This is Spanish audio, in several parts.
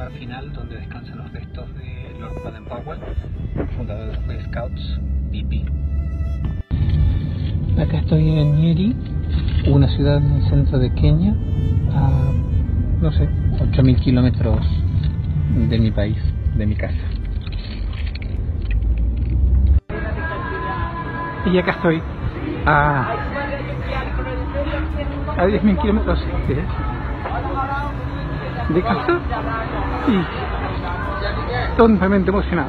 lugar final donde descansan los restos de Lord Baden-Powell, fundador de los Boy Scouts, BP. Acá estoy en Nyeri, una ciudad en el centro de Kenia, a, no sé, 8.000 kilómetros de mi país, de mi casa. Y acá estoy a 10.000 kilómetros de casa y totalmente emocionado.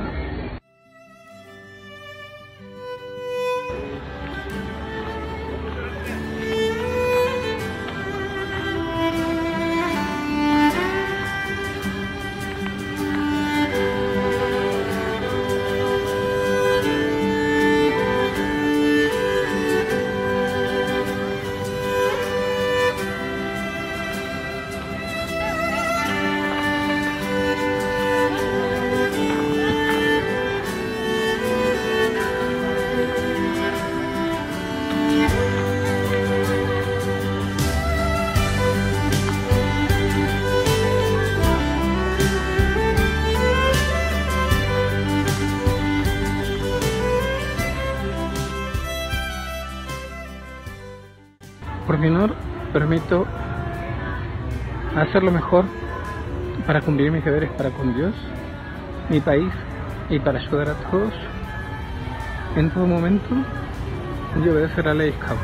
Por mi honor, prometo hacer lo mejor para cumplir mis deberes para con Dios, mi país y para ayudar a todos. En todo momento, yo voy a ser la ley Scouts.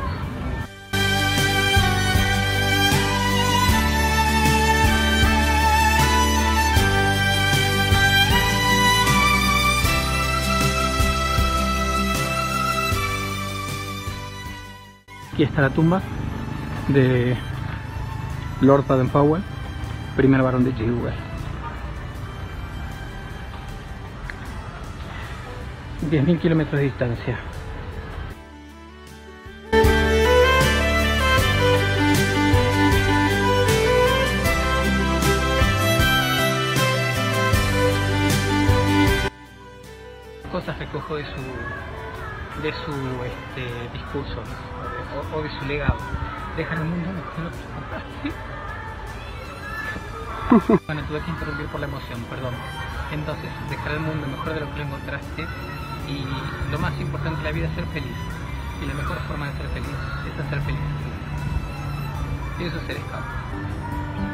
Aquí está la tumba de Lord Baden-Powell, primer barón de Gilwell. 10.000 kilómetros de distancia. Cosas recojo de su discurso o de su legado. Dejar el mundo mejor de lo que encontraste. Bueno, tuve que interrumpir por la emoción, perdón. Entonces, dejar el mundo mejor de lo que lo encontraste, y lo más importante en la vida es ser feliz. Y la mejor forma de ser feliz es hacer feliz. Y eso es ser scout.